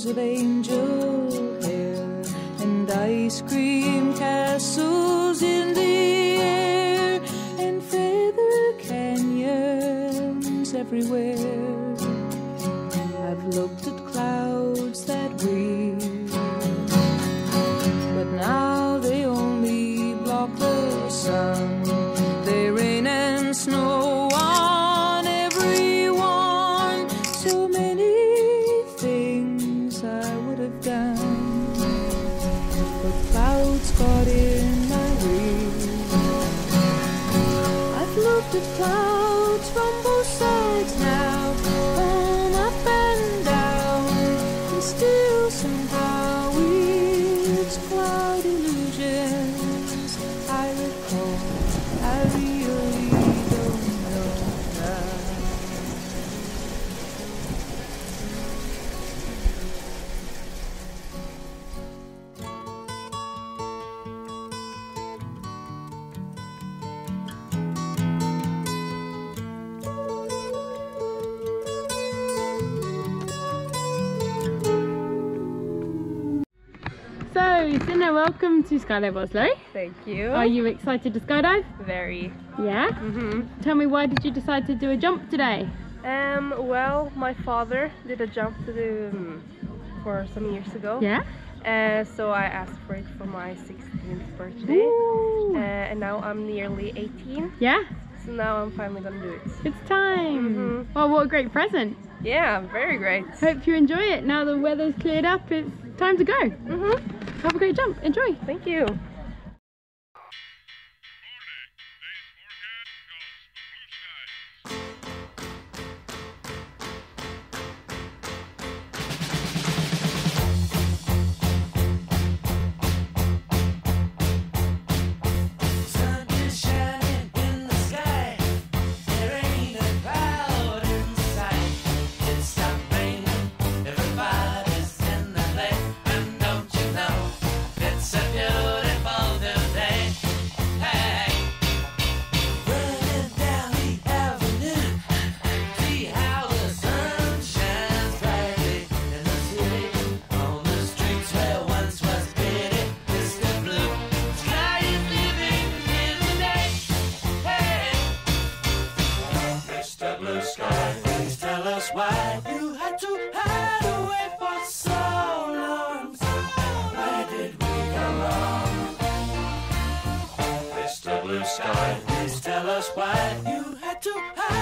of angel hair and ice cream castles in the air and feather canyons everywhere. I've looked at clouds that weep, but now they only block the sun. They rain and snow on everyone. So many things I would have done, but clouds got in my way. I've looked at clouds from both sides now, on up and down, and still somehow it's cloud illusions I recall. I really don't know now. So, Sinna, welcome to Skydive Oslo. Thank you. Are you excited to skydive? Very. Yeah? Tell me, why did you decide to do a jump today? Well, my father did a jump to do for some years ago. Yeah? So I asked for it for my 16th birthday. Ooh. And now I'm nearly 18. Yeah? So now I'm finally gonna do it. It's time! Well, what a great present! Yeah, very great. Hope you enjoy it. Now the weather's cleared up, it's time to go. Have a great jump. Enjoy. Thank you. Why you had to hide away for so long? Where did we go wrong? Mr. Blue Sky, please tell us why you had to hide